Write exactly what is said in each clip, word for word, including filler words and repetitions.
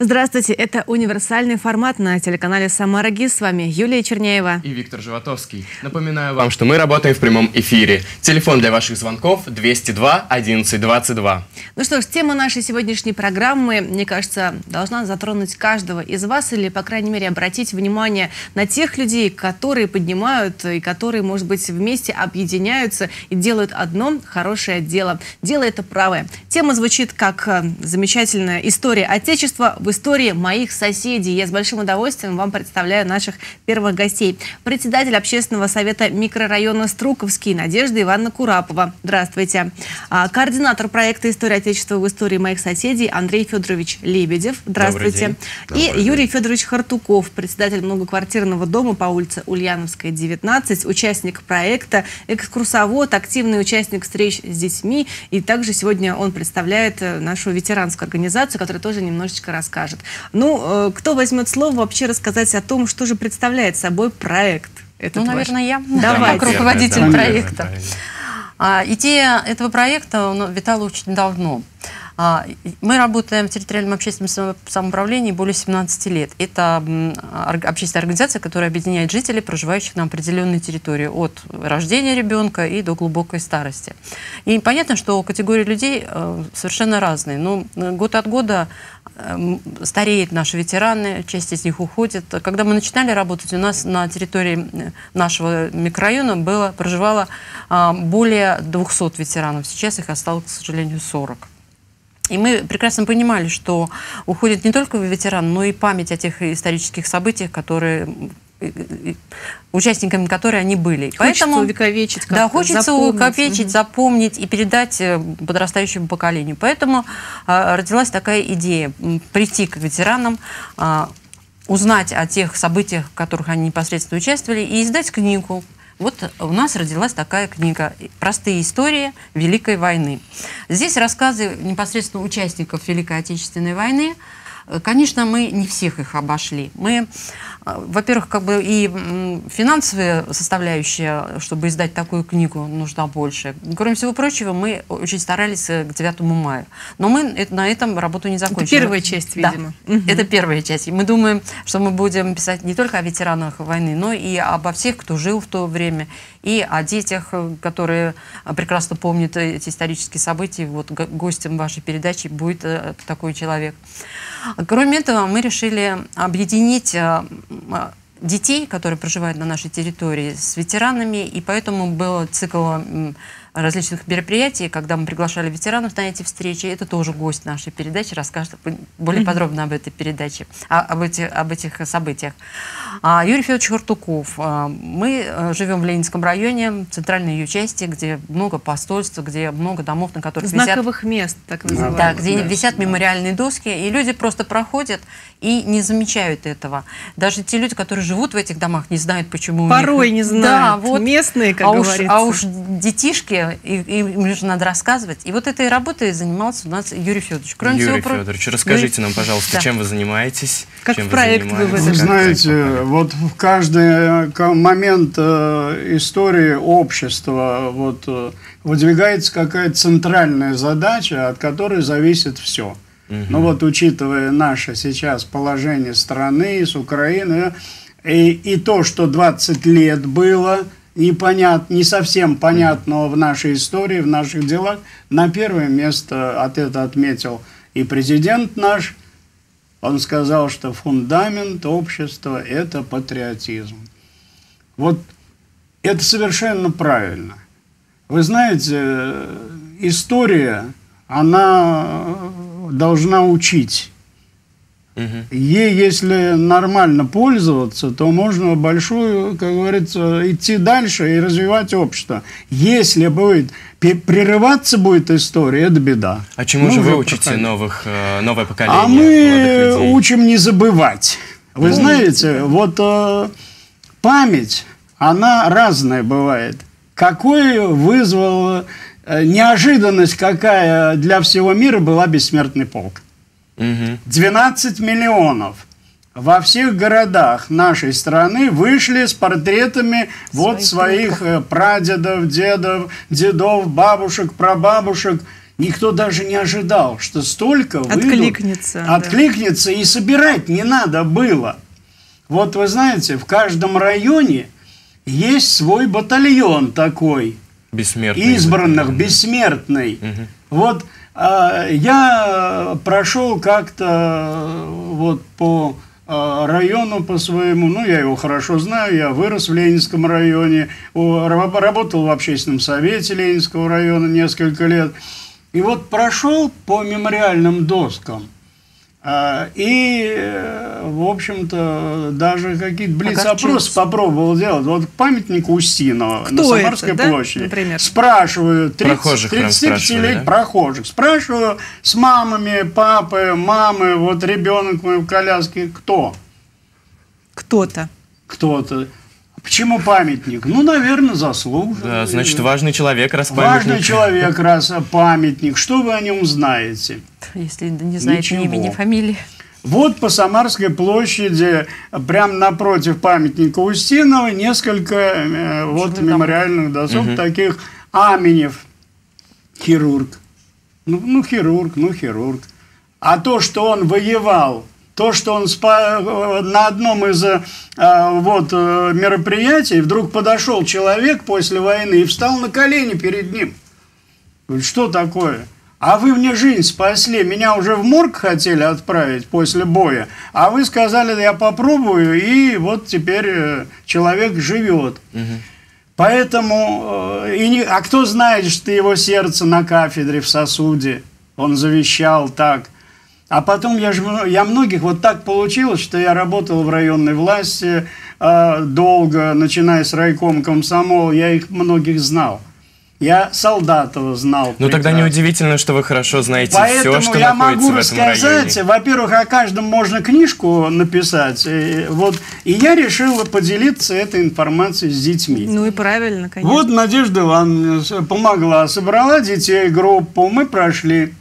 Здравствуйте, это универсальный формат на телеканале «Самара ГИС». С вами Юлия Черняева и Виктор Животовский. Напоминаю вам, что мы работаем в прямом эфире. Телефон для ваших звонков двести два одиннадцать двадцать два. Ну что ж, тема нашей сегодняшней программы, мне кажется, должна затронуть каждого из вас, или, по крайней мере, обратить внимание на тех людей, которые поднимают и которые, может быть, вместе объединяются и делают одно хорошее дело. Дело это правое. Тема звучит как замечательная история Отечества в истории моих соседей. Я с большим удовольствием вам представляю наших первых гостей. Председатель общественного совета микрорайона Струковский Надежда Ивановна Курапова. Здравствуйте. Координатор проекта «История Отечества в истории моих соседей» Андрей Федорович Лебедев. Здравствуйте. И Юрий Федорович Хартуков, председатель многоквартирного дома по улице Ульяновская, девятнадцать, участник проекта, экскурсовод, активный участник встреч с детьми. И также сегодня он представляет нашу ветеранскую организацию, которая тоже немножечко расскажет. Ну, кто возьмет слово вообще рассказать о том, что же представляет собой проект? Ну, наверное, я. Давайте. Как руководитель да, проекта. А, идея этого проекта витала очень давно. А, мы работаем в территориальном общественном самоуправлении более семнадцати лет. Это общественная организация, которая объединяет жителей, проживающих на определенной территории, от рождения ребенка и до глубокой старости. И понятно, что категории людей совершенно разные. Но год от года стареют наши ветераны, часть из них уходит. Когда мы начинали работать, у нас на территории нашего микрорайона было, проживало более двухсот ветеранов. Сейчас их осталось, к сожалению, сорок. И мы прекрасно понимали, что уходит не только ветеран, но и память о тех исторических событиях, которые, участниками которых они были. Хочется Поэтому, увековечить, да, хочется запомнить. увековечить, запомнить и передать подрастающему поколению. Поэтому а, родилась такая идея прийти к ветеранам, а, узнать о тех событиях, в которых они непосредственно участвовали, и издать книгу. Вот у нас родилась такая книга «Простые истории Великой войны». Здесь рассказы непосредственно участников Великой Отечественной войны. Конечно, мы не всех их обошли. Мы, во-первых, как бы и финансовая составляющая, чтобы издать такую книгу, нужна больше. Кроме всего прочего, мы очень старались к девятому мая. Но мы на этом работу не закончили. Это первая часть, видимо. Да, угу. Это первая часть. И мы думаем, что мы будем писать не только о ветеранах войны, но и обо всех, кто жил в то время, и о детях, которые прекрасно помнят эти исторические события. Вот гостем вашей передачи будет такой человек. Кроме этого, мы решили объединить детей, которые проживают на нашей территории, с ветеранами, и поэтому был цикл различных мероприятий, когда мы приглашали ветеранов на эти встречи. Это тоже гость нашей передачи, расскажет более mm-hmm. подробно об этой передаче, об этих, об этих событиях. Юрий Федорович Хартуков. Мы живем в Ленинском районе, центральной ее части, где много посольств, где много домов, на которых знаковых висят, мест, так называемых. Да, где да. висят мемориальные доски, и люди просто проходят и не замечают этого. Даже те люди, которые живут в этих домах, не знают, почему. Порой не знают. Да, вот. Местные, как а говорится. Уж, а уж детишки, им же надо рассказывать. И вот этой работой занимался у нас Юрий Федорович. Кроме Юрий всего, Федорович, расскажите Юрий... нам, пожалуйста, да. чем вы занимаетесь? Как чем проект вы, вы, вы знаете, вот в каждый момент э, истории общества вот, э, выдвигается какая-то центральная задача, от которой зависит все. Угу. Ну вот, учитывая наше сейчас положение страны с Украины, и, и то, что двадцать лет было непонятно, не совсем понятного в нашей истории, в наших делах, на первое место от это отметил и президент наш. Он сказал, что фундамент общества – это патриотизм. Вот это совершенно правильно. Вы знаете, история, она должна учить. Угу. Ей, если нормально пользоваться, то можно большую, как говорится, идти дальше и развивать общество. Если будет прерываться будет история, это беда. А чему ну, же вы учите новых, новое поколение? А мы учим не забывать. Вы ну, знаете, вот э, память, она разная бывает. Какой вызвал э, неожиданность, какая для всего мира была бессмертный полк. двенадцать миллионов во всех городах нашей страны вышли с портретами вот своих, своих прадедов, дедов, дедов, бабушек, прабабушек. Никто даже не ожидал, что столько выйдут, Откликнется. откликнется, да. И собирать не надо было. Вот вы знаете, в каждом районе есть свой батальон такой. Бессмертный. Избранных, бессмертный. Угу. Вот э, я прошел как-то вот по э, району по своему, ну я его хорошо знаю, я вырос в Ленинском районе, работал в общественном совете Ленинского района несколько лет. И вот прошел по мемориальным доскам. И, в общем-то, даже какие-то блиц-опросы попробовал делать. Вот к памятнику Устинова на Самарской это, площади. Да? Например? Спрашиваю, тридцатипятилетних да? прохожих, спрашиваю с мамами, папой, мамы, вот ребенок мой в коляске, кто? Кто-то. Кто-то. Почему памятник? Ну, наверное, заслуженный. Да, значит, важный человек, раз памятник. Важный человек, раз памятник. Что вы о нем знаете? Если не знаете ни имени, ни фамилии. Вот по Самарской площади, прямо напротив памятника Устинова, несколько э, вот мемориальных досок, угу. таких. Аменев, хирург. Ну, ну, хирург, ну, хирург. А то, что он воевал, то, что он спа... на одном из э, вот, э, мероприятий вдруг подошел человек после войны и встал на колени перед ним. Говорит, что такое? А вы мне жизнь спасли, меня уже в морг хотели отправить после боя, а вы сказали, я попробую, и вот теперь э, человек живет. Угу. Поэтому, э, и не... а кто знает, что его сердце на кафедре в сосуде, он завещал так. А потом я, же, я многих, вот так получилось, что я работал в районной власти э, долго, начиная с райкома комсомола, я их многих знал. Я Солдатова знал. Ну тогда неудивительно, что вы хорошо знаете Поэтому все, что я находится могу в этом рассказать, районе. Во-первых, о каждом можно книжку написать. И, вот, и я решила поделиться этой информацией с детьми. Ну и правильно, конечно. Вот Надежда Ивановна помогла, собрала детей, группу, мы прошли.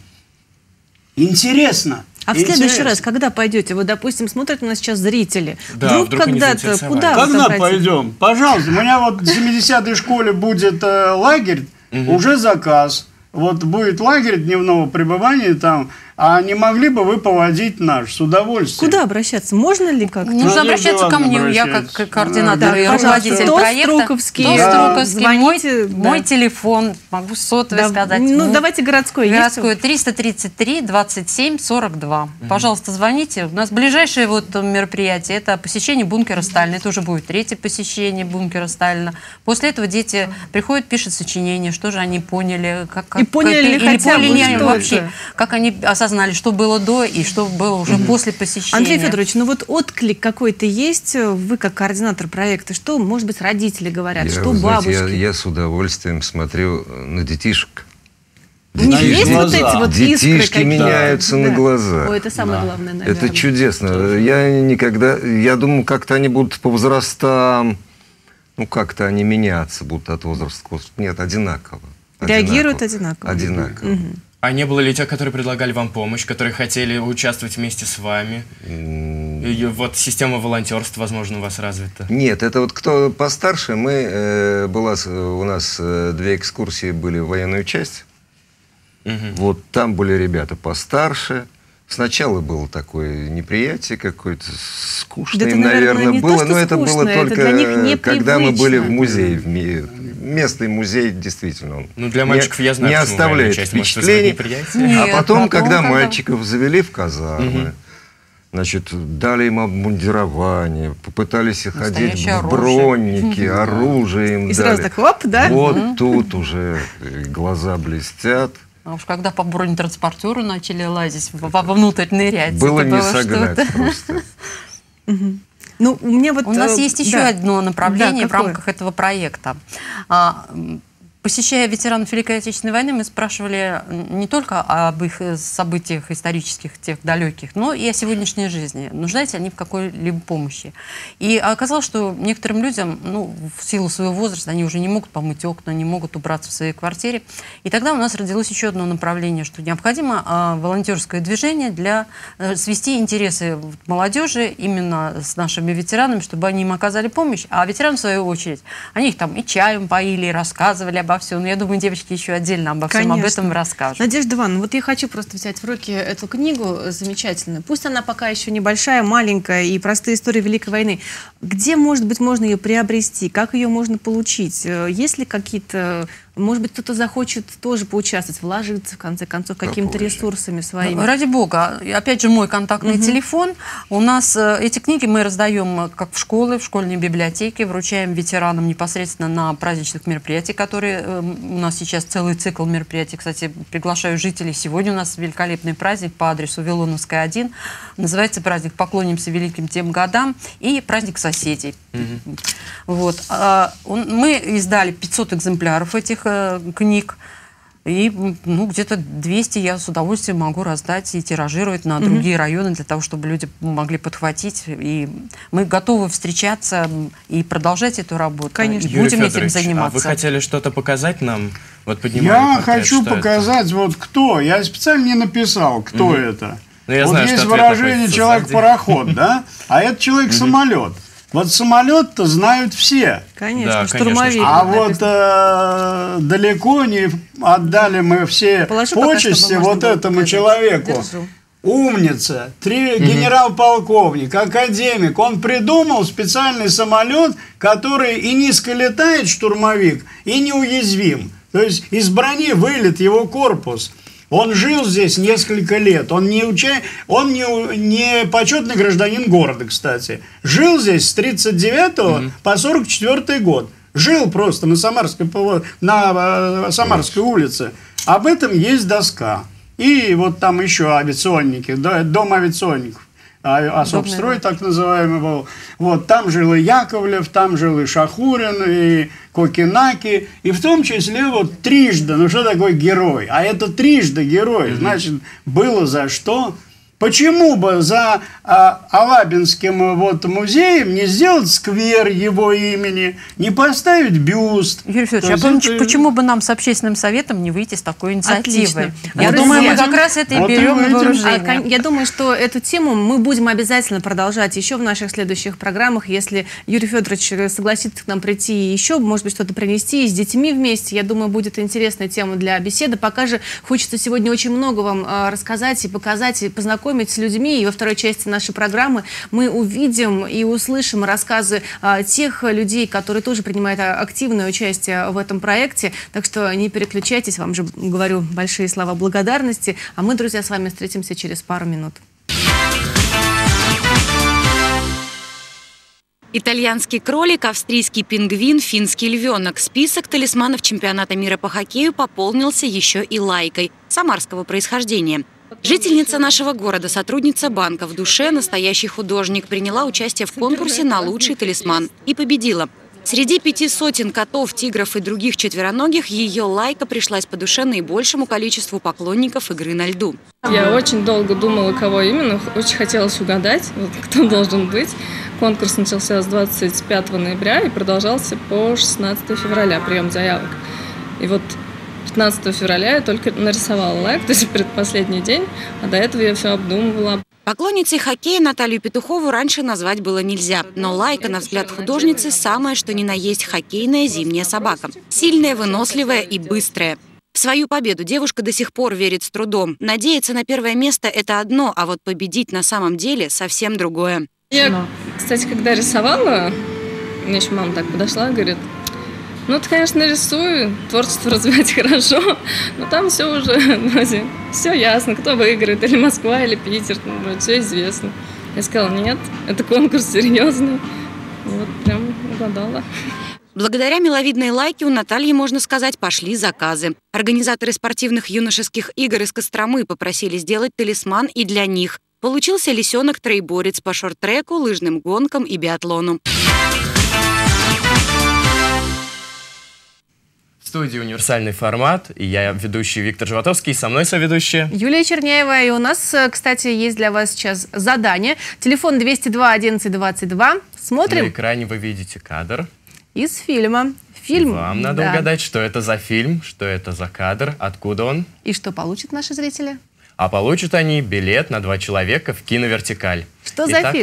Интересно. А в Интересно. следующий раз, когда пойдете? Вот, допустим, смотрят у нас сейчас зрители. Да, вдруг, вдруг когда-то, куда Когда вы пойдем? Пожалуйста, у меня вот в семидесятой школе будет э, лагерь, угу. уже заказ. Вот будет лагерь дневного пребывания там, а не могли бы вы поводить наш с удовольствием? Куда обращаться? Можно ли как-то? Нужно обращаться ко мне, я как координатор и руководитель проекта. Струковский, да. Мой, да. мой телефон, могу сотовый да. сказать. Ну, ну, давайте городской. Городской триста тридцать три двадцать семь сорок два. Угу. Пожалуйста, звоните. У нас ближайшее вот мероприятие, это посещение бункера Сталина. Это уже будет третье посещение бункера Сталина. После этого дети приходят, пишут сочинения, что же они поняли. Как, и поняли как, ли хотя бы что вообще, это? Как они осознали, что было до и что было уже угу. после посещения. Андрей Федорович, ну вот отклик какой-то есть, вы как координатор проекта, что, может быть, родители говорят, я, что знаете, бабушки? Я, я с удовольствием смотрю на детишек. У них есть глаза. вот эти вот Детишки искры меняются да. на глаза. О, это самое да. главное, наверное. Это чудесно. Я никогда, я думаю, как-то они будут по возрастам, ну как-то они меняться будут от возраста к возрасту. Нет, одинаково. Реагируют одинаково. Одинаково. Угу. А не было ли тех, которые предлагали вам помощь, которые хотели участвовать вместе с вами? Mm. И вот система волонтерства, возможно, у вас развита? Нет, это вот кто постарше. Мы, э, была, у нас э, две экскурсии были в военную часть. Mm-hmm. Вот там были ребята постарше. Сначала было такое неприятие какое-то, скучное, да наверное, наверное, было. То, но это было это только, когда мы были в музее. Местный музей, действительно, он ну, для мальчиков, не, я знаю, не оставляет часть, впечатлений. Нет, а потом, потом когда, когда мальчиков завели в казармы, угу. значит, дали им обмундирование, попытались их одеть в бронники, оружие им И дали. сразу так, оп, да? Вот угу. тут уже глаза блестят. А уж когда по бронетранспортеру начали лазить, вовнутрь нырять. Было не было согнать просто. Ну, у меня вот, у нас есть еще да. одно направление да, в рамках этого проекта. Посещая ветеранов Великой Отечественной войны, мы спрашивали не только об их событиях исторических, тех далеких, но и о сегодняшней жизни. Нуждаются они в какой-либо помощи. И оказалось, что некоторым людям, ну, в силу своего возраста, они уже не могут помыть окна, не могут убраться в своей квартире. И тогда у нас родилось еще одно направление, что необходимо а, волонтерское движение для а, свести интересы молодежи именно с нашими ветеранами, чтобы они им оказали помощь. А ветераны, в свою очередь, они их там и чаем поили, и рассказывали об обо всем. Но я думаю, девочки еще отдельно обо всем Конечно. об этом расскажут. Надежда Ивановна, вот я хочу просто взять в руки эту книгу замечательную. Пусть она пока еще небольшая, маленькая, и простые истории Великой войны. Где, может быть, можно ее приобрести? Как ее можно получить? Есть ли какие-то... Может быть, кто-то захочет тоже поучаствовать, вложиться, в конце концов, какими-то ресурсами своими? Ради бога. И опять же, мой контактный угу. телефон. У нас э, эти книги мы раздаем как в школы, в школьные библиотеки, вручаем ветеранам непосредственно на праздничных мероприятиях, которые э, у нас сейчас целый цикл мероприятий. Кстати, приглашаю жителей. Сегодня у нас великолепный праздник по адресу Вилоновская, один. Называется праздник «Поклонимся великим тем годам» и праздник соседей. Угу. Вот. А, он, мы издали пятьсот экземпляров этих э, книг. И ну, где-то двести я с удовольствием могу раздать и тиражировать на другие mm-hmm. районы, для того, чтобы люди могли подхватить. И мы готовы встречаться и продолжать эту работу. Конечно. И будем Юрий этим заниматься. А вы хотели что-то показать нам? Вот я хочу показать, это? вот кто. Я специально не написал, кто mm-hmm. это. Ну, я вот знаю, есть выражение «человек-пароход», да? А это человек-самолет. Вот самолет-то знают все. Конечно, да, штурмовик. конечно. А вот э, далеко не отдали мы все Положи почести пока, вот этому показать. человеку. Держу. Умница, три, угу. генерал-полковник, академик. Он придумал специальный самолет, который и низко летает, штурмовик, и неуязвим. То есть из брони вылет его корпус. Он жил здесь несколько лет, он не, уча... он не, не почетный гражданин города, кстати. Жил здесь с тридцать девятого mm-hmm. по сорок четвёртый год. Жил просто на Самарской, на Самарской улице. Об этом есть доска. И вот там еще авиационники, дом авиационников. Особстрой, так называемый был. Вот, там жил и Яковлев, там жил и Шахурин, и Кокинаки, и в том числе вот трижды, ну что такое герой? А это трижды герой, mm-hmm. значит, было за что? Почему бы за а, Алабинским вот музеем не сделать сквер его имени, не поставить бюст? Юрий Федорович, а это... почему бы нам с общественным советом не выйти с такой инициативой? Отлично. Я думаю, мы как раз это и вот берем на вооружение. А, я думаю, что эту тему мы будем обязательно продолжать еще в наших следующих программах. Если Юрий Федорович согласится к нам прийти и еще, может быть, что-то принести с детьми вместе, я думаю, будет интересная тема для беседы. Пока же хочется сегодня очень много вам а, рассказать и показать, и познакомить с людьми, и во второй части нашей программы мы увидим и услышим рассказы а, тех людей, которые тоже принимают активное участие в этом проекте. Так что не переключайтесь, вам же говорю большие слова благодарности. А мы, друзья, с вами встретимся через пару минут. Итальянский кролик, австрийский пингвин, финский львенок. Список талисманов чемпионата мира по хоккею пополнился еще и лайкой самарского происхождения. Жительница нашего города, сотрудница банка, в душе настоящий художник, приняла участие в конкурсе на лучший талисман и победила. Среди пяти сотен котов, тигров и других четвероногих ее лайка пришлась по душе наибольшему количеству поклонников игры на льду. Я очень долго думала, кого именно, очень хотелось угадать, вот, кто должен быть. Конкурс начался с двадцать пятого ноября и продолжался по шестнадцатое февраля, прием заявок. И вот пятнадцатого февраля я только нарисовала лайк, то есть предпоследний день, а до этого я все обдумывала. Поклонницей хоккея Наталью Петухову раньше назвать было нельзя, но лайка, на взгляд художницы, самое что ни на есть хоккейная зимняя собака. Сильная, выносливая и быстрая. В свою победу девушка до сих пор верит с трудом. Надеяться на первое место – это одно, а вот победить на самом деле – совсем другое. Я, кстати, когда рисовала, мне еще мама так подошла и говорит: ну, ты, конечно, рисую, творчество развивать хорошо, но там все уже, вроде, все ясно, кто выиграет, или Москва, или Питер, ну, вроде, все известно. Я сказала: нет, это конкурс серьезный. И вот прям угадала. Благодаря миловидной лайке у Натальи, можно сказать, пошли заказы. Организаторы спортивных юношеских игр из Костромы попросили сделать талисман и для них. Получился лисенок-троеборец по шорт-треку, лыжным гонкам и биатлону. В студии «Универсальный формат». И я ведущий Виктор Животовский, со мной соведущая Юлия Черняева. И у нас, кстати, есть для вас сейчас задание. Телефон двести два одиннадцать двадцать два. Смотрим. На экране вы видите кадр из фильма. Фильм. Вам надо да. угадать, что это за фильм, что это за кадр, откуда он. И что получат наши зрители? А получат они билет на два человека в киновертикаль. Что Итак, за фильм?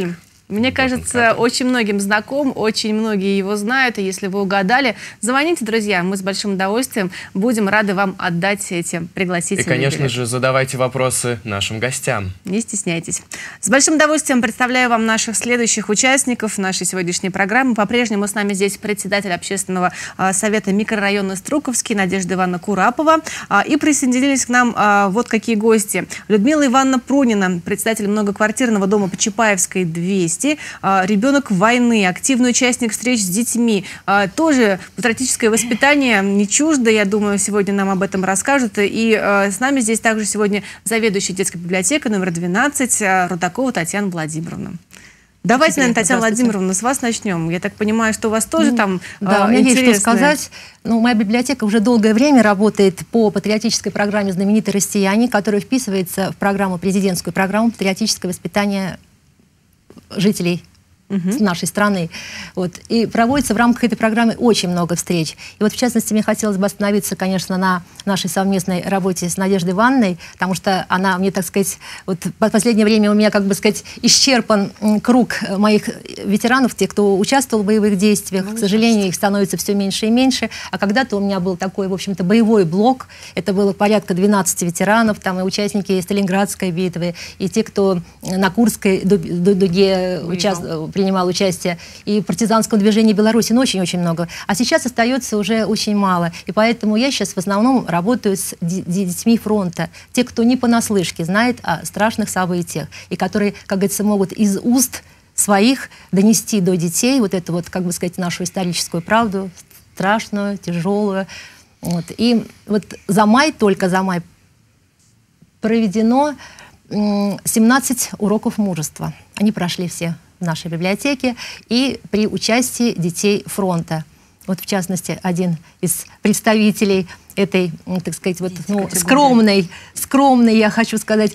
Мне кажется, очень многим знаком, очень многие его знают, и если вы угадали, звоните, друзья, мы с большим удовольствием будем рады вам отдать эти пригласительные И, конечно билеты. же, задавайте вопросы нашим гостям. Не стесняйтесь. С большим удовольствием представляю вам наших следующих участников нашей сегодняшней программы. По-прежнему с нами здесь председатель общественного а, совета микрорайона Струковский Надежда Ивановна Курапова. А, и присоединились к нам а, вот какие гости. Людмила Ивановна Прунина, председатель многоквартирного дома по Чапаевской, двести. А, ребенок войны, активный участник встреч с детьми. А, тоже патриотическое воспитание не чуждо, я думаю, сегодня нам об этом расскажут. И а, с нами здесь также сегодня заведующая детской библиотекой номер двенадцать а, Рудакова Татьяна Владимировна. Давайте, наверное, Татьяна Владимировна, с вас начнем. Я так понимаю, что у вас тоже ну, там Да, а, у меня интересное... есть что сказать. Ну, моя библиотека уже долгое время работает по патриотической программе «Знаменитые россияне», которая вписывается в программу, президентскую программу патриотического воспитания жителей uh-huh. нашей страны. Вот. И проводится в рамках этой программы очень много встреч. И вот, в частности, мне хотелось бы остановиться, конечно, на нашей совместной работе с Надеждой Ивановной, потому что она мне, так сказать, вот в последнее время у меня, как бы сказать, исчерпан круг моих ветеранов, тех, кто участвовал в боевых действиях. Ну, к сожалению, их становится все меньше и меньше. А когда-то у меня был такой, в общем-то, боевой блок. Это было порядка двенадцати ветеранов, там и участники Сталинградской битвы, и те, кто на Курской дуге участвовал, принимал участие, и в партизанском движении Беларуси, ну, очень-очень много. А сейчас остается уже очень мало. И поэтому я сейчас в основном работаю с детьми фронта. Те, кто не понаслышке знает о страшных событиях, и которые, как говорится, могут из уст своих донести до детей вот эту вот, как бы сказать, нашу историческую правду, страшную, тяжелую. Вот. И вот за май, только за май, проведено семнадцать уроков мужества. Они прошли все в нашей библиотеке и при участии детей фронта. Вот, в частности, один из представителей этой, так сказать, вот, ну, скромной, скромной, я хочу сказать,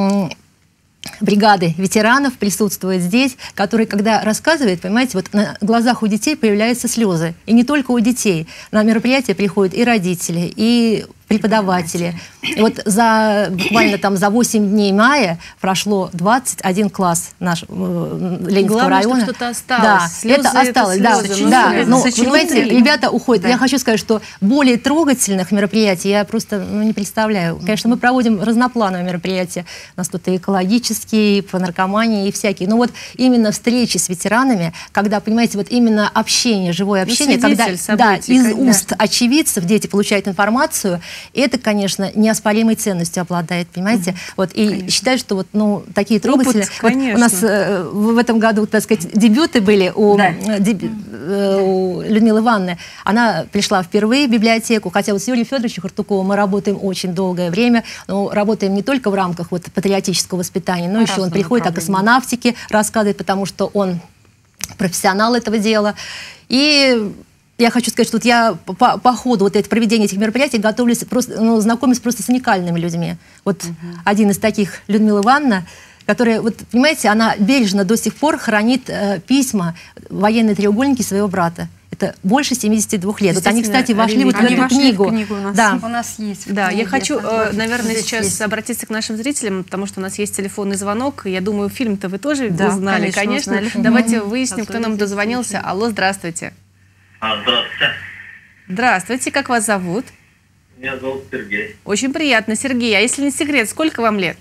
бригады ветеранов присутствует здесь, который, когда рассказывает, понимаете, вот на глазах у детей появляются слезы. И не только у детей. На мероприятие приходят и родители, и преподаватели. И вот за, буквально там за восемь дней мая прошло двадцать один класс наш, э, Ленинского Главное, района. Что что-то осталось. Да, слезы, это осталось. Это слезы, да, да. слезы. Но, Сочинители. понимаете, ребята уходят. Да. Я хочу сказать, что более трогательных мероприятий я просто ну, не представляю. Конечно, мы проводим разноплановые мероприятия. У нас тут и экологические, и по наркомании, и всякие. Но вот именно встречи с ветеранами, когда, понимаете, вот именно общение, живое общение, ну, когда событий, да, из когда... уст очевидцев дети получают информацию, это, конечно, неоспоримой ценностью обладает, понимаете? Mm-hmm. Вот, и конечно. Считаю, что вот, ну, такие трогательные... Вот у нас э, в этом году, так сказать, дебюты были у, да. дебю, э, у Людмилы Ивановны. Она пришла впервые в библиотеку, хотя вот с Юрием Федоровичем Хартуковым мы работаем очень долгое время, но работаем не только в рамках вот, патриотического воспитания, но а еще он приходит о космонавтике, рассказывает, потому что он профессионал этого дела. И... Я хочу сказать, что вот я по, по ходу вот это проведения этих мероприятий готовлюсь просто, ну, знакомиться просто с уникальными людьми. Вот угу. один из таких, Людмила Ивановна, которая, вот, понимаете, она бережно до сих пор хранит э, письма, военные треугольники своего брата. Это больше семидесяти двух лет. Вот они, кстати, вошли вот в они эту книгу. В книгу у нас. Да. У нас есть. Да, я хочу, э, наверное, здесь сейчас есть. обратиться к нашим зрителям, потому что у нас есть телефонный звонок. Я думаю, фильм-то вы тоже да, узнали, конечно. конечно. Узнали. Давайте угу. выясним, кто нам дозвонился. Алло, здравствуйте. А, здравствуйте. Здравствуйте, как вас зовут? Меня зовут Сергей. Очень приятно, Сергей. А если не секрет, сколько вам лет?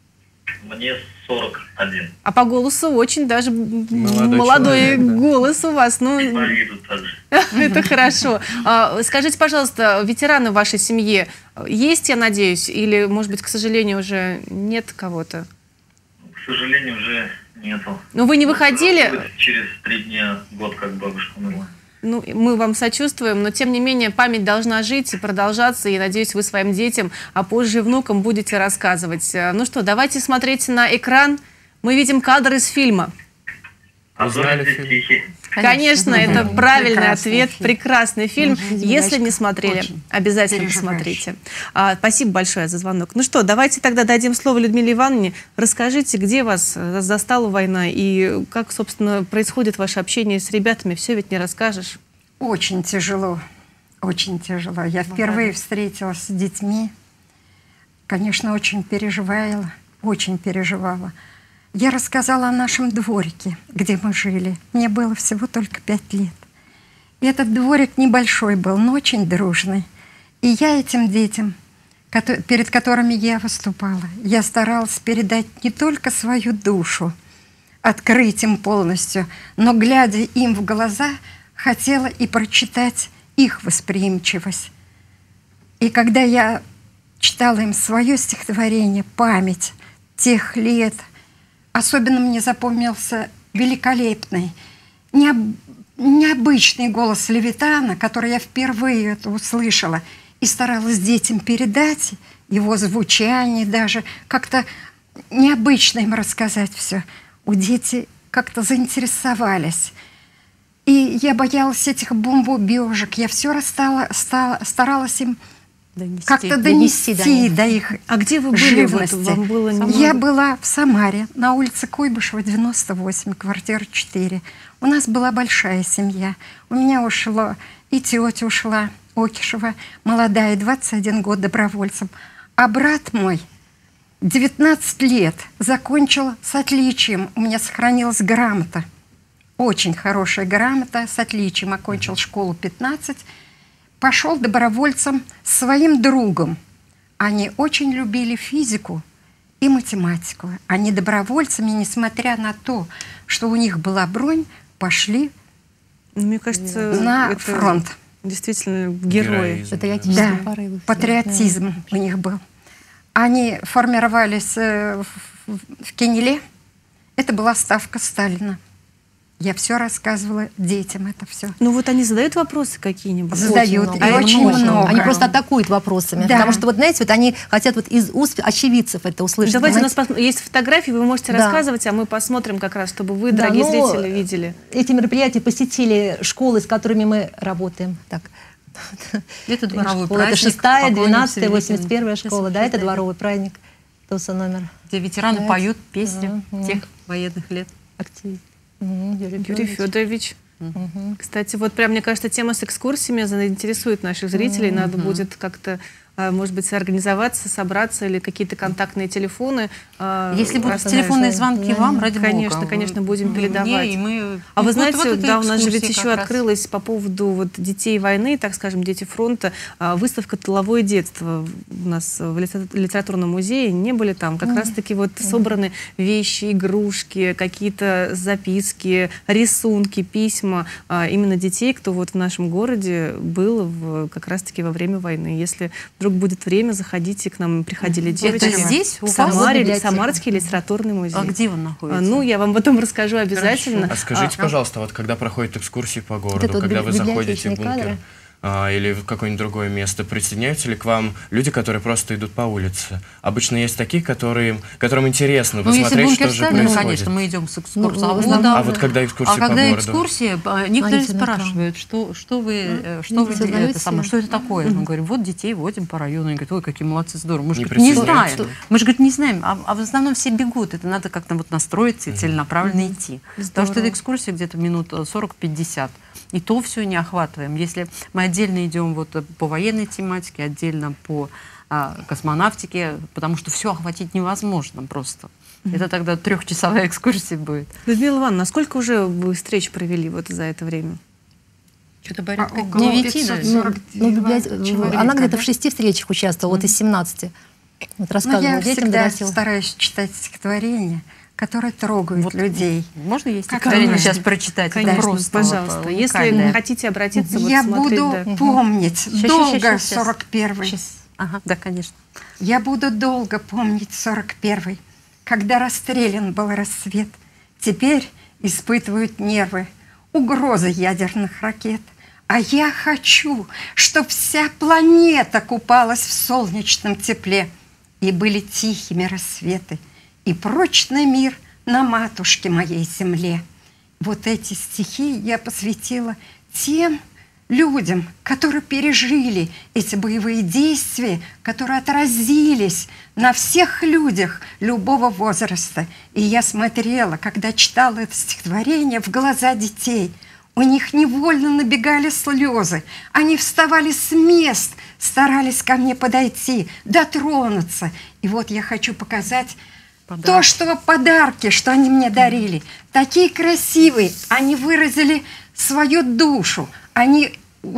Мне сорок один. А по голосу очень даже молодой, молодой человек, да. голос у вас. Ну, И по виду также. это хорошо. Скажите, пожалуйста, ветераны в вашей семье есть, я надеюсь, или, может быть, к сожалению, уже нет кого-то? К сожалению, уже нету. Ну, вы не выходили? Через три дня, год, как бабушка умерла. Ну, мы вам сочувствуем, но тем не менее память должна жить и продолжаться, и, надеюсь, вы своим детям, а позже и внукам будете рассказывать. Ну что, давайте смотреть на экран. Мы видим кадр из фильма. А Узнали фильм? фильм? Конечно, это правильный Прекрасный ответ, фильм. прекрасный фильм. Очень Если не очень смотрели, обязательно переживаешь. посмотрите. А, спасибо большое за звонок. Ну что, давайте тогда дадим слово Людмиле Ивановне. Расскажите, где вас застала война и как, собственно, происходит ваше общение с ребятами. Все ведь не расскажешь. Очень тяжело, очень тяжело. Я впервые встретилась с детьми. Конечно, очень переживала, очень переживала. я рассказала о нашем дворике, где мы жили. Мне было всего только пять лет. И этот дворик небольшой был, но очень дружный. И я этим детям, перед которыми я выступала, я старалась передать не только свою душу, открыть им полностью, но, глядя им в глаза, хотела и прочитать их восприимчивость. И когда я читала им свое стихотворение «Память тех лет», особенно мне запомнился великолепный, необ... необычный голос Левитана, который я впервые это услышала, и старалась детям передать его звучание, даже как-то необычно им рассказать все. У дети как-то заинтересовались. И я боялась этих бомбоубежек. Я все раз стала, стала, старалась им как-то донести, донести до, до их А где вы были? живности. Вот, вам было не... Я была в Самаре, на улице Куйбышева, девяносто восемь, квартира четыре. У нас была большая семья. У меня ушло, и тетя ушла, Окишева, молодая, двадцать один год, добровольцем. А брат мой девятнадцать лет закончил с отличием. У меня сохранилась грамота. Очень хорошая грамота с отличием. Окончил школу пятнадцать. Пошел добровольцем с своим другом. Они очень любили физику и математику. Они добровольцами, несмотря на то, что у них была бронь, пошли Мне кажется, на это фронт. Действительно, герои. Патриотизм. Да, порывы. патриотизм у них был. Они формировались в, в, в Кенеле. Это была ставка Сталина. Я все рассказывала детям, это все. Ну вот они задают вопросы какие-нибудь? Задают, очень и много. очень Много. много. Они просто атакуют вопросами. Да. Потому что, вот знаете, вот они хотят вот из уст очевидцев это услышать. Давайте, у нас понимаете? пос... есть фотографии, вы можете Да. рассказывать, а мы посмотрим как раз, чтобы вы, Да, дорогие но зрители, видели. Эти мероприятия посетили школы, с которыми мы работаем. Так. Это дворовой Школа, праздник. это шестая, поклонимся двенадцатая, великим восемьдесят первая школа. Да, это создателям. дворовый праздник. Туса номер. Где ветераны Пять. поют песни Мгм. тех военных лет. Активист. Мгм, Юрий Юрий Федорович. Федорович. Мгм. Кстати, вот прям, мне кажется, тема с экскурсиями заинтересует наших зрителей. Надо будет как-то, а, может быть, организоваться, собраться или какие-то контактные телефоны. а, Если будут рассказать. телефонные звонки вам, ради бога. Конечно, конечно, будем Мне, передавать. и мы... А вы Вот- знаете, вот эта да, у нас же ведь экскурсия еще как раз. открылась по поводу вот детей войны, так скажем, дети фронта, а, выставка «Тыловое детство» у нас в литера- литературном музее. Не были там. Как раз-таки вот собраны вещи, игрушки, какие-то записки, рисунки, письма а, именно детей, кто вот в нашем городе был в, как раз-таки во время войны. Если вдруг будет время, заходите к нам. Приходили девочки. Это здесь, у в вас? Самаре, Библиотека. Самарский литературный музей. А где он находится? А, Ну, я вам потом расскажу обязательно. А скажите, А, пожалуйста, вот когда проходят экскурсии по городу, это вот когда вы заходите в библиотечные бункер кадры. а, или в какое-нибудь другое место, присоединяются ли к вам люди, которые просто идут по улице? Обычно есть такие, которые, которым интересно Ну, если посмотреть, бункер что же ставили, происходит. конечно, мы идем с экскурсией. Ну, а, в вот, основном- да. А вот когда экскурсии А по когда городу? экскурсия, а, некоторые Смотрите на экран. спрашивают, что, что вы, э, что вы Видите, это узнаете? самое, что это такое? Мы говорим, вот детей водим по району. Они говорят, ой, какие молодцы, здорово. Мы же Не говорит, не присоединяются? знаем. Мы же говорит, не знаем. А, а в основном все бегут. Это надо как-то вот настроиться и целенаправленно идти. Потому что эта экскурсия где-то минут сорок-пятьдесят. И то все не охватываем. Если мы отдельно идем вот по военной тематике, отдельно по а, космонавтике, потому что все охватить невозможно просто. Это тогда трехчасовая экскурсия будет. Людмила Ивановна, насколько уже вы встреч провели вот за это время? Что-то А, порядка около девяти, да? пятьсот сорок Ну, библиот- человека, Она где-то да? в шести встречах участвовала, вот из семнадцати. Вот Но рассказывала я детям, всегда доносила. стараюсь читать стихотворения, которые трогают Вот людей. Можно есть Как стихотворение конечно. сейчас прочитать? Это Конечно, просто пожалуйста. вот, Если уникальное. хотите обратиться, вот Я смотреть, буду да. помнить Щас, долго щас, щас, щас. сорок первый. Щас. Ага, да, конечно. Я буду долго помнить сорок первый, когда расстрелян был рассвет. Теперь испытывают нервы угрозы ядерных ракет. А я хочу, чтоб вся планета купалась в солнечном тепле, и были тихими рассветы, и прочный мир на матушке моей земле. Вот эти стихи я посвятила тем людям, которые пережили эти боевые действия, которые отразились на всех людях любого возраста. И я смотрела, когда читала это стихотворение, в глаза детей. У них невольно набегали слезы. Они вставали с мест, старались ко мне подойти, дотронуться. И вот я хочу показать Подарки. То, что подарки, что они мне дарили, такие красивые, они выразили свою душу, они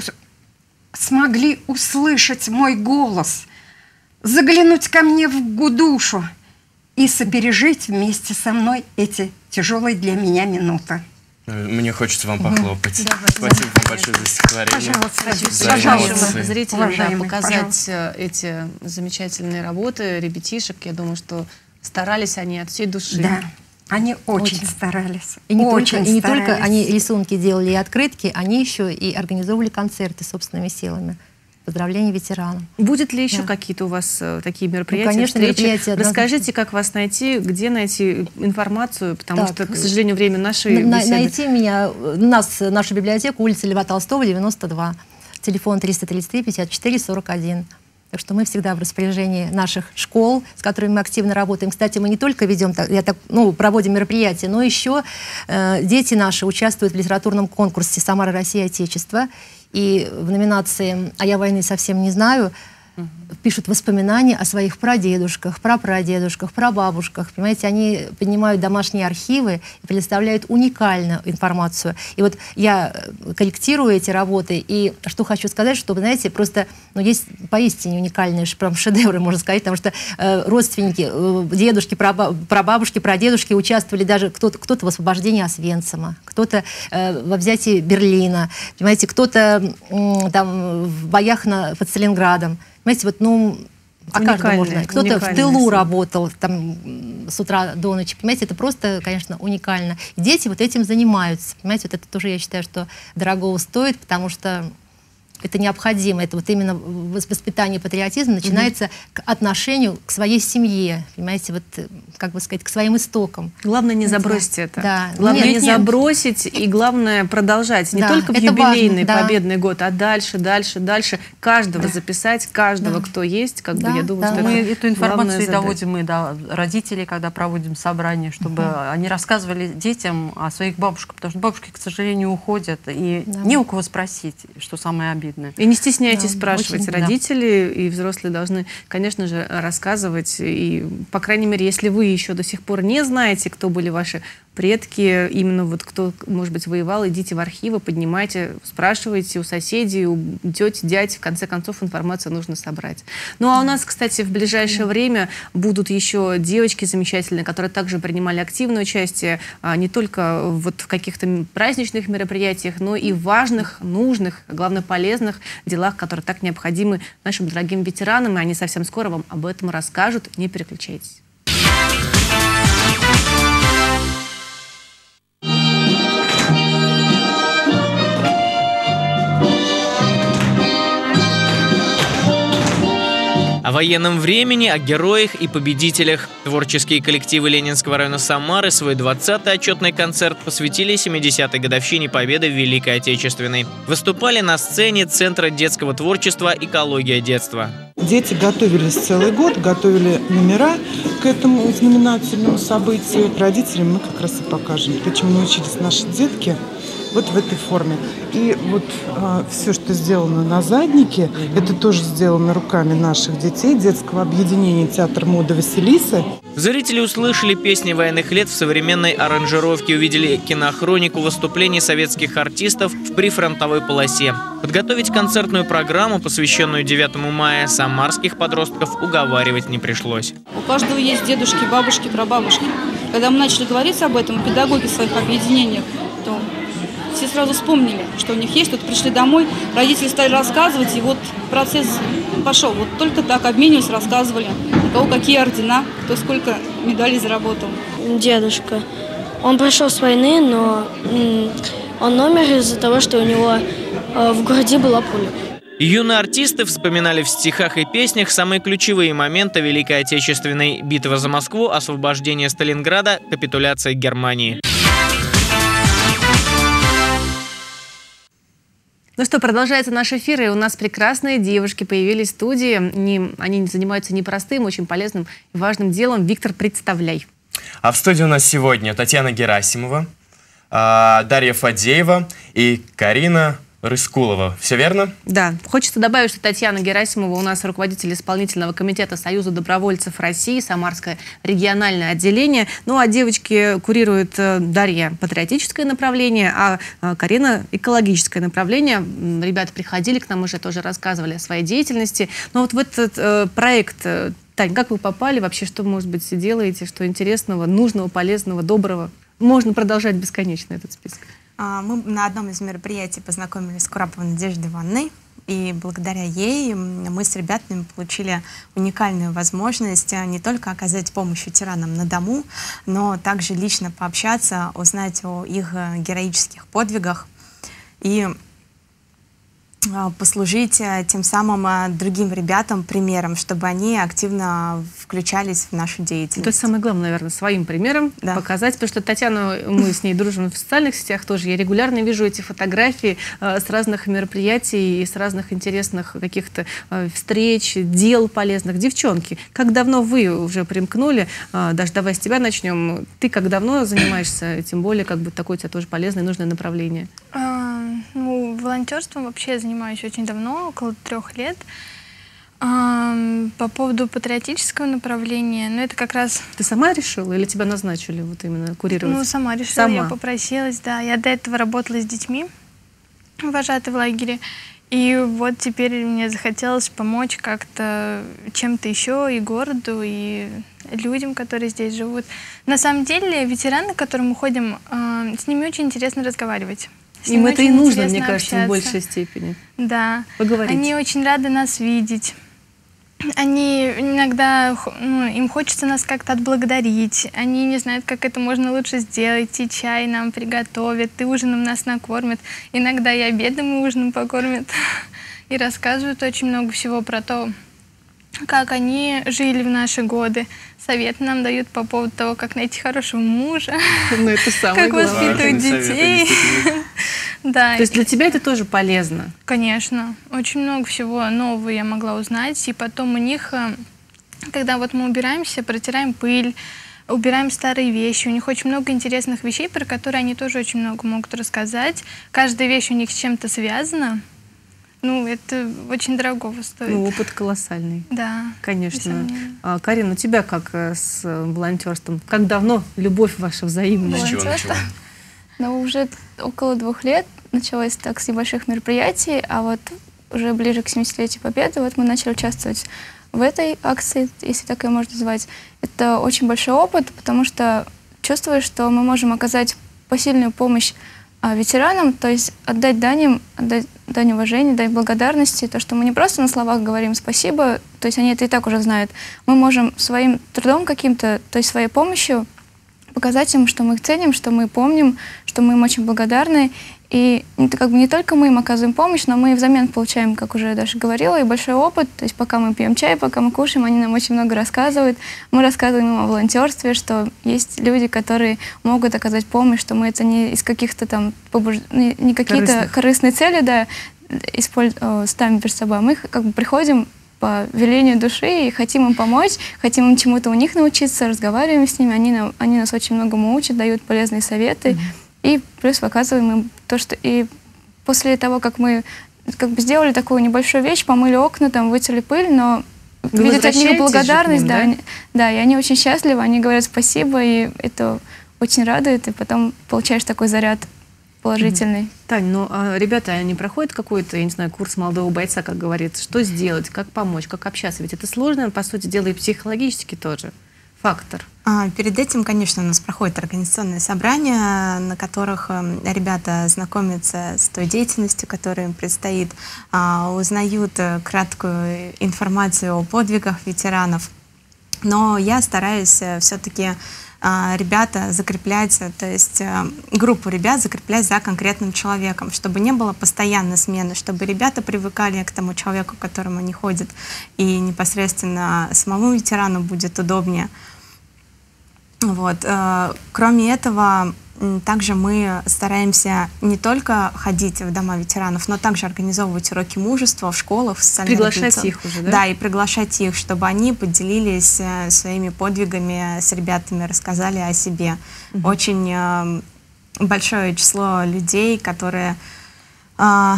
смогли услышать мой голос, заглянуть ко мне в душу и сопережить вместе со мной эти тяжелые для меня минуты. Мне хочется вам похлопать. Давай, Спасибо вам большое за стихотворение. Пожалуйста, пожалуйста. Зрителям да, показать пожалуйста. эти замечательные работы ребятишек. Я думаю, что старались они от всей души. Да, они очень, очень старались. И не, очень только, и не старались. только они рисунки делали и открытки, они еще и организовывали концерты собственными силами. Поздравления ветеранам. Будет ли еще да. какие-то у вас э, такие мероприятия, ну, конечно, встречи? мероприятия Расскажите, как вас найти, где найти информацию, потому так, что, к сожалению, время нашей на, беседы... Найти меня, нас, нашу библиотеку, улица Льва Толстого, девяносто два, телефон триста тридцать три пятьдесят четыре сорок один. Так что мы всегда в распоряжении наших школ, с которыми мы активно работаем. Кстати, мы не только ведем, я так, ну, проводим мероприятия, но еще э, дети наши участвуют в литературном конкурсе «Самара, Россия, Отечество». И в номинации «А я войны совсем не знаю» uh-huh. пишут воспоминания о своих прадедушках, прапрадедушках, прабабушках. Понимаете, они поднимают домашние архивы и предоставляют уникальную информацию. И вот я корректирую эти работы, и что хочу сказать, что, знаете, просто ну, есть поистине уникальные прям шедевры, можно сказать, потому что э, родственники, э, дедушки, прабабушки, прадедушки участвовали даже кто-то, кто-то в освобождении Освенцима, кто-то э, во взятии Берлина, понимаете, кто-то э, там в боях на, под Сталинградом. Понимаете, вот, ну, о каждом можно. Кто-то в тылу работал там, с утра до ночи. Понимаете, это просто, конечно, уникально. И дети вот этим занимаются. Понимаете, вот это тоже, я считаю, что дорогого стоит, потому что это необходимо. Это вот именно воспитание патриотизма начинается mm-hmm. к отношению к своей семье. Понимаете, вот, как бы сказать, к своим истокам. Главное, не забросить это. Да. Главное, нет, не нет. забросить, и главное, продолжать. Не да, только в это юбилейный важно, победный да. год, а дальше, дальше, дальше. Каждого да. записать, каждого, да. кто есть. Как да, бы, я думаю, да. что мы это эту информацию задача. доводим мы до родителей, когда проводим собрания, чтобы uh-huh. они рассказывали детям о своих бабушках, потому что бабушки, к сожалению, уходят, и да. не у кого спросить, что самое обидное. И не стесняйтесь да, спрашивать. очень, Родители да. и взрослые должны, конечно же, рассказывать. И, по крайней мере, если вы еще до сих пор не знаете, кто были ваши предки, именно вот кто, может быть, воевал, идите в архивы, поднимайте, спрашивайте у соседей, у тети, дядь. В конце концов, информацию нужно собрать. Ну, а у нас, кстати, в ближайшее время будут еще девочки замечательные, которые также принимали активное участие а, не только вот в каких-то праздничных мероприятиях, но и в важных, нужных, а главное, полезных делах, которые так необходимы нашим дорогим ветеранам, и они совсем скоро вам об этом расскажут. Не переключайтесь. О военном времени, о героях и победителях. Творческие коллективы Ленинского района Самары свой двадцатый отчетный концерт посвятили семидесятой годовщине Победы в Великой Отечественной. Выступали на сцене Центра детского творчества «Экология детства». Дети готовились целый год, готовили номера к этому знаменательному событию. Родителям мы как раз и покажем, почему научились наши детки вот в этой форме. И вот а, все, что сделано на заднике, это тоже сделано руками наших детей, детского объединения «Театр моды Василисы». Зрители услышали песни военных лет в современной аранжировке, увидели кинохронику выступлений советских артистов в прифронтовой полосе. Подготовить концертную программу, посвященную девятому мая, самарских подростков уговаривать не пришлось. У каждого есть дедушки, бабушки, прабабушки. Когда мы начали говорить об этом, педагоги в своих объединениях, то все сразу вспомнили, что у них есть. Тут пришли домой, родители стали рассказывать, и вот процесс пошел. Вот только так обменивались, рассказывали, у кого какие ордена, кто сколько медалей заработал. Дедушка. Он пришел с войны, но он умер из-за того, что у него в груди была пуля. Юные артисты вспоминали в стихах и песнях самые ключевые моменты Великой Отечественной: битва за Москву, освобождение Сталинграда, капитуляция Германии. Ну что, продолжается наш эфир, и у нас прекрасные девушки появились в студии. Не, они занимаются непростым, очень полезным и важным делом. Виктор, представляй. А в студии у нас сегодня Татьяна Герасимова, Дарья Фадеева и Карина Рыскулова. Все верно? Да. Хочется добавить, что Татьяна Герасимова у нас руководитель исполнительного комитета Союза добровольцев России, Самарское региональное отделение. Ну, а девочки курирует Дарья патриотическое направление, а Карина экологическое направление. Ребята приходили к нам, уже тоже рассказывали о своей деятельности. Но вот в этот э, проект, Тань, как вы попали? Вообще, что, может быть, делаете? Что интересного, нужного, полезного, доброго? Можно продолжать бесконечно этот список. Мы на одном из мероприятий познакомились с Кураповой Надеждой Ивановной, и благодаря ей мы с ребятами получили уникальную возможность не только оказать помощь ветеранам на дому, но также лично пообщаться, узнать о их героических подвигах и послужить тем самым другим ребятам примером, чтобы они активно включались в нашу деятельность. Это самое главное, наверное, своим примером да. показать, потому что Татьяна, мы с ней дружим в социальных сетях тоже, я регулярно вижу эти фотографии э, с разных мероприятий и с разных интересных каких-то э, встреч, дел полезных. Девчонки, как давно вы уже примкнули, э, даже давай с тебя начнем, ты как давно занимаешься, тем более как бы такое у тебя тоже полезное и нужное направление? А, ну, волонтерством вообще я занимаюсь очень давно, около трех лет. А, по поводу патриотического направления, ну это как раз... Ты сама решила или тебя назначили вот именно курировать? Ну, сама решила, сама. я попросилась, да. Я до этого работала с детьми, вожатой в лагере. И вот теперь мне захотелось помочь как-то чем-то еще и городу, и людям, которые здесь живут. На самом деле, ветераны, к которым мы ходим, э, с ними очень интересно разговаривать. Им это и нужно, мне кажется, в большей степени. Да. Поговорить. Они очень рады нас видеть. Они иногда, ну, им хочется нас как-то отблагодарить. Они не знают, как это можно лучше сделать. И чай нам приготовят, и ужином нас накормят. Иногда и обедом, и ужином покормят. И рассказывают очень много всего про то, как они жили в наши годы. Советы нам дают по поводу того, как найти хорошего мужа, ну, это самое как воспитывать детей. Да. То есть для тебя это тоже полезно? Конечно. Очень много всего нового я могла узнать. И потом у них, когда вот мы убираемся, протираем пыль, убираем старые вещи, у них очень много интересных вещей, про которые они тоже очень много могут рассказать. Каждая вещь у них с чем-то связана. Ну, это очень дорогого стоит. Ну, опыт колоссальный. Да. Конечно. А, Карин, у тебя как с волонтерством? Как давно любовь ваша взаимная? Волонтерство? Ну, уже около двух лет. Началось так с небольших мероприятий, а вот уже ближе к семидесятилетию Победы вот мы начали участвовать в этой акции, если так ее можно назвать. Это очень большой опыт, потому что чувствуешь, что мы можем оказать посильную помощь а, ветеранам, то есть отдать дань им, отдать дань уважения, дань благодарности, то, что мы не просто на словах говорим спасибо, то есть они это и так уже знают. Мы можем своим трудом каким-то, то есть своей помощью показать им, что мы их ценим, что мы помним, что мы им очень благодарны. И это как бы не только мы им оказываем помощь, но мы и взамен получаем, как уже Даша говорила, и большой опыт. То есть пока мы пьем чай, пока мы кушаем, они нам очень много рассказывают. Мы рассказываем им о волонтерстве, что есть люди, которые могут оказать помощь, что мы это не из каких-то там, побуж... не какие-то корыстные цели, да, использ... ставим перед собой. Мы как бы приходим по велению души и хотим им помочь, хотим им чему-то у них научиться, разговариваем с ними, они, нам, они нас очень многому учат, дают полезные советы. Mm-hmm. И плюс показываем им то, что... И после того, как мы как бы сделали такую небольшую вещь, помыли окна, там, вытерли пыль, но Вы видят от них благодарность, ним, да, да? Они, да, и они очень счастливы, они говорят спасибо, и это очень радует, и потом получаешь такой заряд положительный. Mm-hmm. Тань, ну, а ребята, они проходят какой-то, я не знаю, курс молодого бойца, как говорится, что сделать, как помочь, как общаться? Ведь это сложно, по сути дела, и психологически тоже фактор. А, перед этим, конечно, у нас проходят организационные собрания, на которых э, ребята знакомятся с той деятельностью, которая им предстоит, а, узнают э, краткую информацию о подвигах ветеранов. Но я стараюсь э, все-таки э, ребята закреплять, то есть э, группу ребят закреплять за конкретным человеком, чтобы не было постоянной смены, чтобы ребята привыкали к тому человеку, к которому они ходят, и непосредственно самому ветерану будет удобнее. Вот. Кроме этого, также мы стараемся не только ходить в дома ветеранов, но также организовывать уроки мужества в школах, в социальных Приглашать их уже, да? Да, и приглашать их, чтобы они поделились своими подвигами с ребятами, рассказали о себе. Угу. Очень большое число людей, которые а,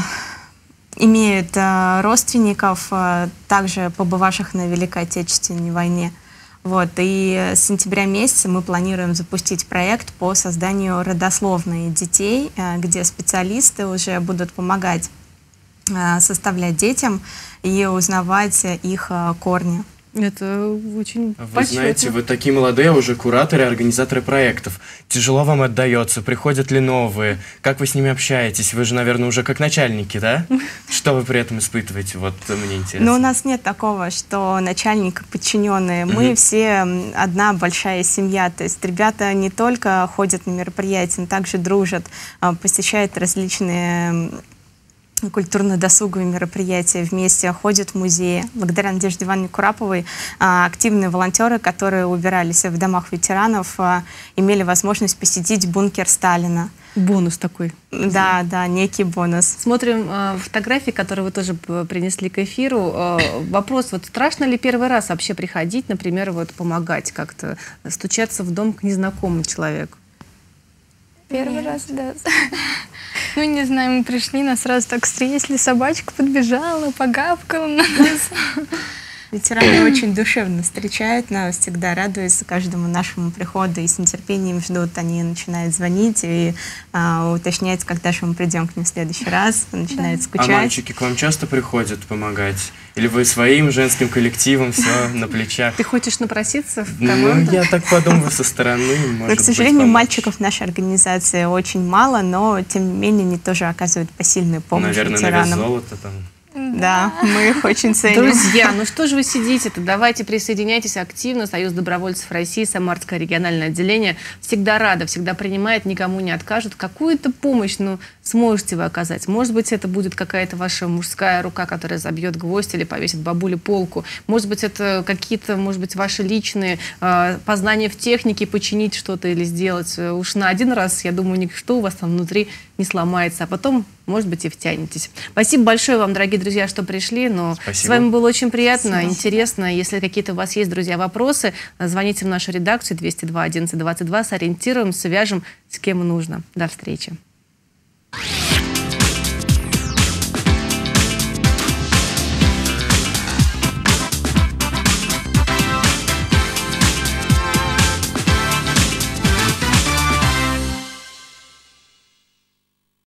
имеют а, родственников, а, также побывавших на Великой Отечественной войне. Вот, и с сентября месяца мы планируем запустить проект по созданию родословной детей, где специалисты уже будут помогать составлять детям и узнавать их корни. Это очень Вы почетно. знаете, вы такие молодые уже кураторы, организаторы проектов. Тяжело вам отдается? Приходят ли новые? Как вы с ними общаетесь? Вы же, наверное, уже как начальники, да? Что вы при этом испытываете? Вот мне интересно. Но у нас нет такого, что начальник и подчиненные. Мы Мгм. все одна большая семья. То есть ребята не только ходят на мероприятия, но также дружат, посещают различные культурно-досуговые мероприятия вместе, ходят в музеи. Благодаря Надежде Ивановне Кураповой а, активные волонтеры, которые убирались в домах ветеранов, а, имели возможность посетить бункер Сталина. Бонус такой. Да, да, некий бонус. Смотрим э, фотографии, которые вы тоже п- принесли к эфиру. Э, вопрос, вот страшно ли первый раз вообще приходить, например, вот помогать как-то, стучаться в дом к незнакомому человеку? Первый раз, да. Ну, не знаю, мы пришли, нас сразу так встретили, собачка подбежала, погавкала на нас. Ветераны очень душевно встречают нас, всегда радуются каждому нашему приходу и с нетерпением ждут. Они начинают звонить и а, уточнять, когда же мы придем к ним в следующий раз, начинают скучать. А мальчики к вам часто приходят помогать? Или вы своим женским коллективом все на плечах? Ты хочешь напроситься в Ну, команду? я так подумаю со стороны. Но, может к сожалению, быть, мальчиков в нашей организации очень мало, но, тем не менее, они тоже оказывают посильную помощь наверное, на вес ветеранам. золота там. Да, мы их очень ценим. Друзья, ну что же вы сидите-то? Давайте присоединяйтесь активно. Союз добровольцев России, Самарское региональное отделение всегда рада, всегда принимает, никому не откажут. Какую-то помощь, ну, сможете вы оказать. Может быть, это будет какая-то ваша мужская рука, которая забьет гвоздь или повесит бабуле полку. Может быть, это какие-то, может быть, ваши личные э, познания в технике, починить что-то или сделать. Уж на один раз, я думаю, ничто у вас там внутри не сломается, а потом, может быть, и втянетесь. Спасибо большое вам, дорогие друзья, что пришли. Но Спасибо. с вами было очень приятно, Спасибо. интересно. Если какие-то у вас есть, друзья, вопросы, звоните в нашу редакцию двести два одиннадцать двадцать два, сориентируем, свяжем с кем нужно. До встречи.